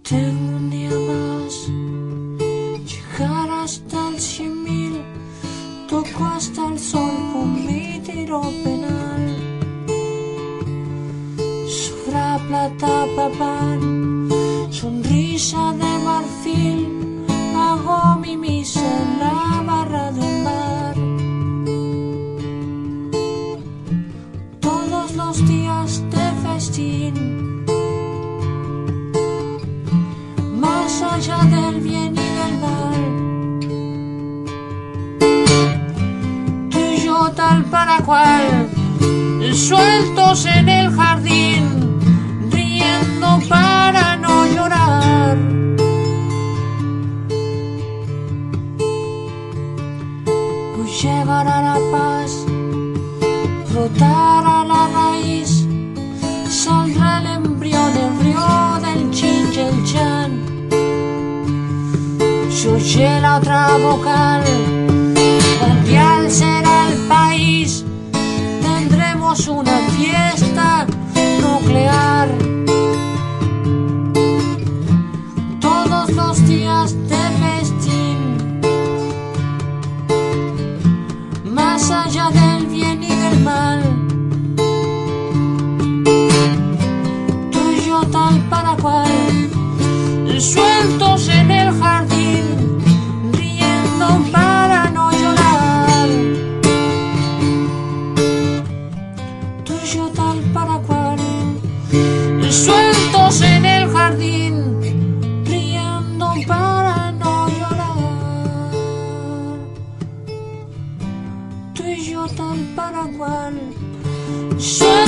Tengo un día más, llegar hasta el 100.000, toco hasta el sol con mi tiro penal. Sobra plata pa' pan, sonrisa de marfil, hago mi misa en la barra de un bar. Todos los días de festín, más allá del bien y del mal, tú y yo tal para cual, sueltos en el jardín, riendo para no llorar. Voy a llegar a la paz, brotar a la raíz, saldrá el embrión, el río del chin y el chan. Se oye la otra vocal, mundial será el país, tendremos una fiesta nuclear. Todos los días de festín, más allá del bien y del mal, tú y yo tal para cual, sueltos en el jardín, riendo para no llorar. Tú y yo tal para cual, sueltos en el jardín, riendo para no llorar. Tú y yo tal para cual,